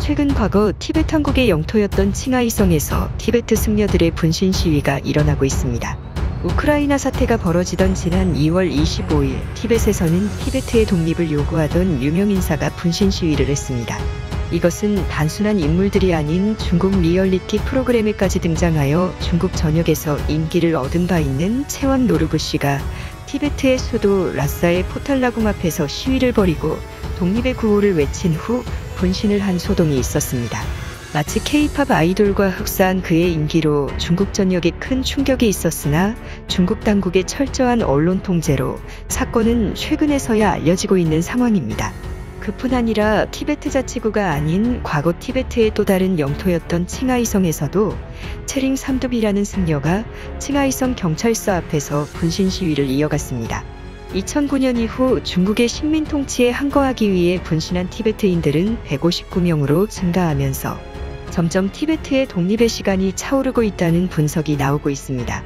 최근 과거 티베트 한국의 영토였던 칭하이성에서 티베트 승려들의 분신 시위가 일어나고 있습니다. 우크라이나 사태가 벌어지던 지난 2월 25일 티벳에서는 티베트의 독립을 요구하던 유명 인사가 분신 시위를 했습니다. 이것은 단순한 인물들이 아닌 중국 리얼리티 프로그램에까지 등장하여 중국 전역에서 인기를 얻은 바 있는 채원 노르부 씨가 티베트의 수도 라싸의 포탈라궁 앞에서 시위를 벌이고 독립의 구호를 외친 후 분신을 한 소동이 있었습니다. 마치 K-팝 아이돌과 흡사한 그의 인기로 중국 전역에 큰 충격이 있었으나 중국 당국의 철저한 언론 통제로 사건은 최근에서야 알려지고 있는 상황입니다. 그뿐 아니라 티베트 자치구가 아닌 과거 티베트의 또 다른 영토였던 칭하이성에서도 체링 삼둡이라는 승려가 칭하이성 경찰서 앞에서 분신 시위를 이어갔습니다. 2009년 이후 중국의 식민 통치에 항거하기 위해 분신한 티베트인들은 159명으로 증가하면서 점점 티베트의 독립의 시간이 차오르고 있다는 분석이 나오고 있습니다.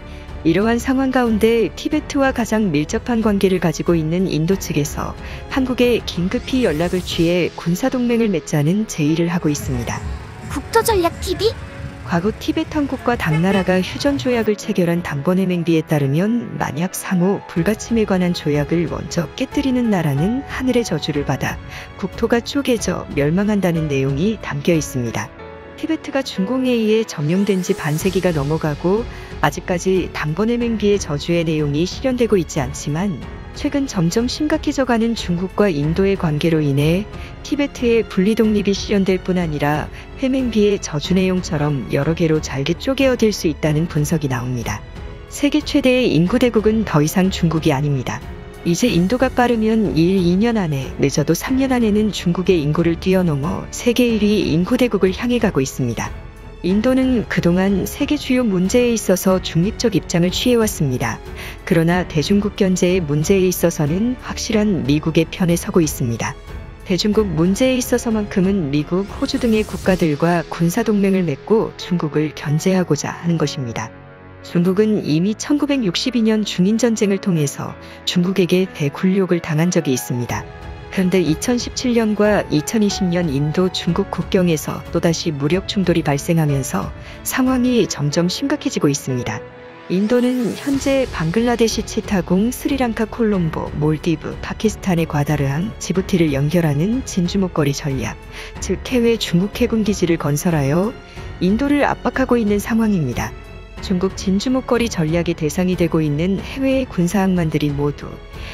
이러한 상황 가운데 티베트와 가장 밀접한 관계를 가지고 있는 인도 측에서 한국에 긴급히 연락을 취해 군사동맹을 맺자는 제의를 하고 있습니다. 국토전략TV? 과거 티베트 한국과 당나라가 휴전조약을 체결한 담번해맹비에 따르면 만약 상호 불가침에 관한 조약을 먼저 깨뜨리는 나라는 하늘의 저주를 받아 국토가 쪼개져 멸망한다는 내용이 담겨 있습니다. 티베트가 중공에 의해 점령된 지 반세기가 넘어가고 아직까지 담번해맹비의 저주의 내용이 실현되고 있지 않지만 최근 점점 심각해져가는 중국과 인도의 관계로 인해 티베트의 분리독립이 실현될 뿐 아니라 해맹비의 저주 내용처럼 여러 개로 잘게 쪼개어질 수 있다는 분석이 나옵니다. 세계 최대의 인구대국은 더 이상 중국이 아닙니다. 이제 인도가 빠르면 2년 안에 늦어도 3년 안에는 중국의 인구를 뛰어넘어 세계 1위 인구대국을 향해 가고 있습니다. 인도는 그동안 세계 주요 문제에 있어서 중립적 입장을 취해왔습니다. 그러나 대중국 견제의 문제에 있어서는 확실한 미국의 편에 서고 있습니다. 대중국 문제에 있어서만큼은 미국, 호주 등의 국가들과 군사동맹을 맺고 중국을 견제하고자 하는 것입니다. 중국은 이미 1962년 중인전쟁을 통해서 중국에게 대굴욕을 당한 적이 있습니다. 그런데 2017년과 2020년 인도 중국 국경에서 또다시 무력 충돌이 발생하면서 상황이 점점 심각해지고 있습니다. 인도는 현재 방글라데시 치타공, 스리랑카 콜롬보, 몰디브, 파키스탄의 과다르항, 지부티를 연결하는 진주목걸이 전략, 즉 해외 중국 해군 기지를 건설하여 인도를 압박하고 있는 상황입니다. 중국 진주목걸이 전략의 대상이 되고 있는 해외의 군사항만들이 모두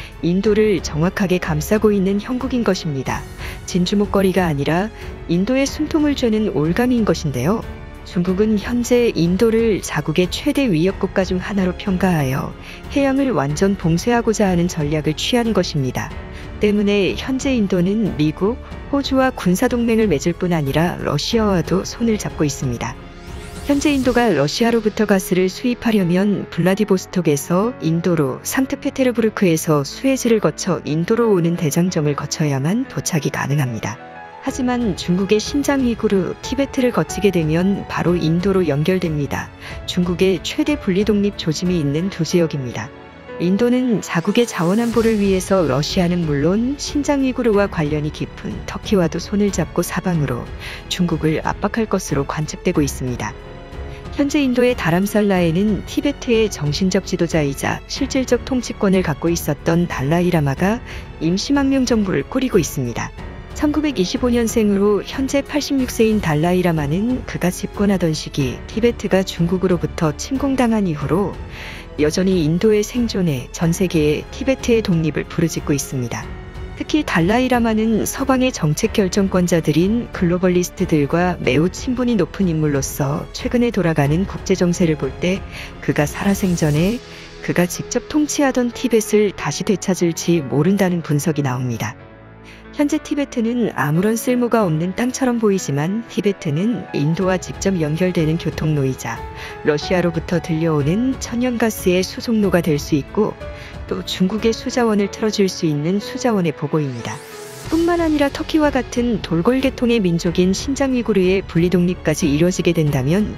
인도를 정확하게 감싸고 있는 형국인 것입니다. 진주목걸이가 아니라 인도의 숨통을 쬐는 올가미인 것인데요. 중국은 현재 인도를 자국의 최대 위협 국가 중 하나로 평가하여 해양을 완전 봉쇄하고자 하는 전략을 취하는 것입니다. 때문에 현재 인도는 미국, 호주와 군사동맹을 맺을 뿐 아니라 러시아와도 손을 잡고 있습니다. 현재 인도가 러시아로부터 가스를 수입하려면 블라디보스톡에서 인도로, 상트페테르부르크에서 수에즈를 거쳐 인도로 오는 대장정을 거쳐야만 도착이 가능합니다. 하지만 중국의 신장 위구르, 티베트를 거치게 되면 바로 인도로 연결됩니다. 중국의 최대 분리독립 조짐이 있는 두 지역입니다. 인도는 자국의 자원안보를 위해서 러시아는 물론 신장 위구르와 관련이 깊은 터키와도 손을 잡고 사방으로 중국을 압박할 것으로 관측되고 있습니다. 현재 인도의 다람살라에는 티베트의 정신적 지도자이자 실질적 통치권을 갖고 있었던 달라이라마가 임시망명 정부를 꾸리고 있습니다. 1925년생으로 현재 86세인 달라이라마는 그가 집권하던 시기 티베트가 중국으로부터 침공당한 이후로 여전히 인도의 생존에 전 세계의 티베트의 독립을 부르짖고 있습니다. 특히 달라이라마는 서방의 정책 결정권자들인 글로벌리스트들과 매우 친분이 높은 인물로서 최근에 돌아가는 국제 정세를 볼 때 그가 살아생전에 그가 직접 통치하던 티벳을 다시 되찾을지 모른다는 분석이 나옵니다. 현재 티베트는 아무런 쓸모가 없는 땅처럼 보이지만 티베트는 인도와 직접 연결되는 교통로이자 러시아로부터 들려오는 천연가스의 수송로가 될 수 있고 또 중국의 수자원을 틀어줄 수 있는 수자원의 보고입니다. 뿐만 아니라 터키와 같은 돌궐계통의 민족인 신장 위구르의 분리독립까지 이뤄지게 된다면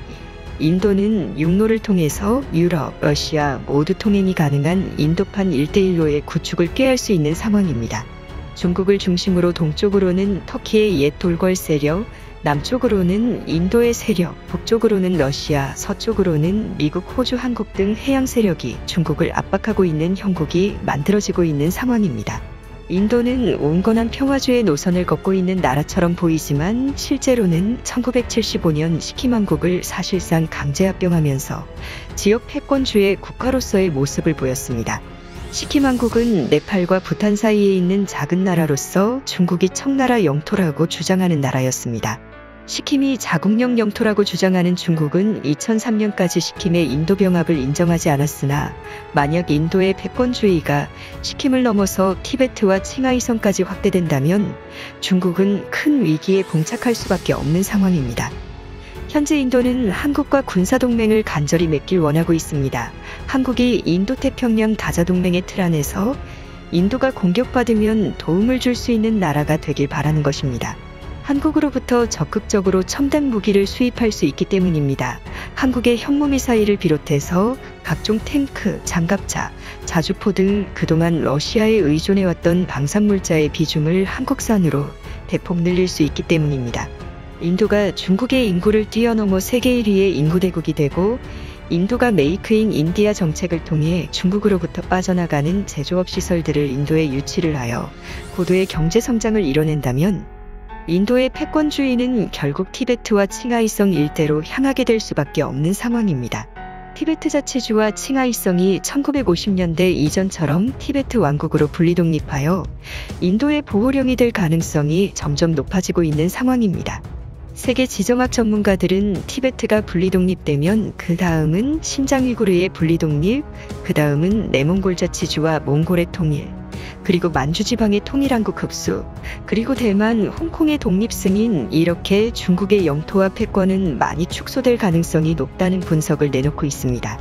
인도는 육로를 통해서 유럽, 러시아 모두 통행이 가능한 인도판 1대1로의 구축을 꾀할 수 있는 상황입니다. 중국을 중심으로 동쪽으로는 터키의 옛 돌궐 세력, 남쪽으로는 인도의 세력, 북쪽으로는 러시아, 서쪽으로는 미국, 호주, 한국 등 해양 세력이 중국을 압박하고 있는 형국이 만들어지고 있는 상황입니다. 인도는 온건한 평화주의 노선을 걷고 있는 나라처럼 보이지만 실제로는 1975년 시킴왕국을 사실상 강제합병하면서 지역 패권주의 국가로서의 모습을 보였습니다. 시킴왕국은 네팔과 부탄 사이에 있는 작은 나라로서 중국이 청나라 영토라고 주장하는 나라였습니다. 시킴이 자국령 영토라고 주장하는 중국은 2003년까지 시킴의 인도 병합을 인정하지 않았으나 만약 인도의 패권주의가 시킴을 넘어서 티베트와 칭하이성까지 확대된다면 중국은 큰 위기에 봉착할 수밖에 없는 상황입니다. 현재 인도는 한국과 군사동맹을 간절히 맺길 원하고 있습니다. 한국이 인도태평양 다자동맹의 틀 안에서 인도가 공격받으면 도움을 줄 수 있는 나라가 되길 바라는 것입니다. 한국으로부터 적극적으로 첨단 무기를 수입할 수 있기 때문입니다. 한국의 현무미사일을 비롯해서 각종 탱크, 장갑차, 자주포 등 그동안 러시아에 의존해왔던 방산물자의 비중을 한국산으로 대폭 늘릴 수 있기 때문입니다. 인도가 중국의 인구를 뛰어넘어 세계 1위의 인구대국이 되고 인도가 메이크 인 인디아 정책을 통해 중국으로부터 빠져나가는 제조업 시설들을 인도에 유치를 하여 고도의 경제 성장을 이뤄낸다면 인도의 패권주의는 결국 티베트와 칭하이성 일대로 향하게 될 수밖에 없는 상황입니다. 티베트 자치주와 칭하이성이 1950년대 이전처럼 티베트 왕국으로 분리독립하여 인도의 보호령이 될 가능성이 점점 높아지고 있는 상황입니다. 세계 지정학 전문가들은 티베트가 분리독립되면 그 다음은 신장 위구르의 분리독립, 그 다음은 내몽골 자치주와 몽골의 통일, 그리고 만주지방의 통일한국 흡수, 그리고 대만, 홍콩의 독립 승인, 이렇게 중국의 영토와 패권은 많이 축소될 가능성이 높다는 분석을 내놓고 있습니다.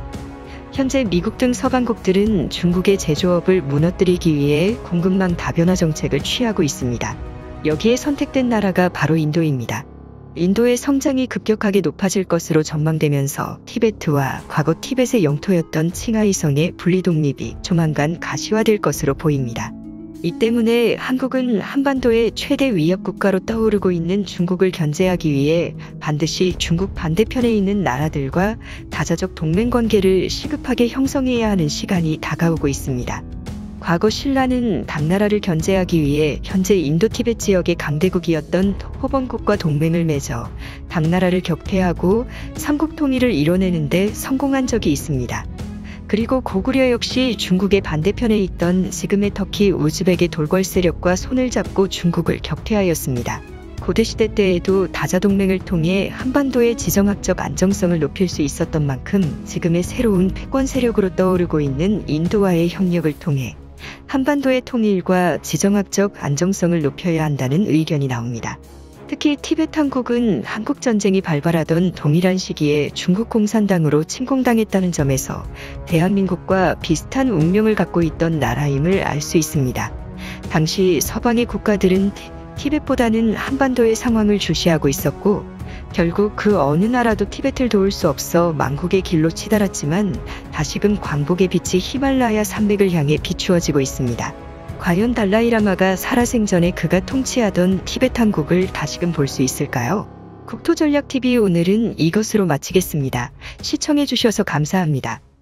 현재 미국 등 서방국들은 중국의 제조업을 무너뜨리기 위해 공급망 다변화 정책을 취하고 있습니다. 여기에 선택된 나라가 바로 인도입니다. 인도의 성장이 급격하게 높아질 것으로 전망되면서 티베트와 과거 티벳의 영토였던 칭하이성의 분리독립이 조만간 가시화될 것으로 보입니다. 이 때문에 한국은 한반도의 최대 위협 국가로 떠오르고 있는 중국을 견제하기 위해 반드시 중국 반대편에 있는 나라들과 다자적 동맹관계를 시급하게 형성해야 하는 시간이 다가오고 있습니다. 과거 신라는 당나라를 견제하기 위해 현재 인도-티벳 지역의 강대국이었던 호번국과 동맹을 맺어 당나라를 격퇴하고 삼국 통일을 이뤄내는데 성공한 적이 있습니다. 그리고 고구려 역시 중국의 반대편에 있던 지금의 터키, 우즈벡의 돌궐 세력과 손을 잡고 중국을 격퇴하였습니다. 고대시대 때에도 다자동맹을 통해 한반도의 지정학적 안정성을 높일 수 있었던 만큼 지금의 새로운 패권 세력으로 떠오르고 있는 인도와의 협력을 통해 한반도의 통일과 지정학적 안정성을 높여야 한다는 의견이 나옵니다. 특히 티베트 한국은 한국전쟁이 발발하던 동일한 시기에 중국 공산당으로 침공당했다는 점에서 대한민국과 비슷한 운명을 갖고 있던 나라임을 알 수 있습니다. 당시 서방의 국가들은 티벳보다는 한반도의 상황을 주시하고 있었고 결국 그 어느 나라도 티베트를 도울 수 없어 망국의 길로 치달았지만 다시금 광복의 빛이 히말라야 산맥을 향해 비추어지고 있습니다. 과연 달라이라마가 살아생전에 그가 통치하던 티베트 한국을 다시금 볼 수 있을까요? 국토전략TV 오늘은 이것으로 마치겠습니다. 시청해주셔서 감사합니다.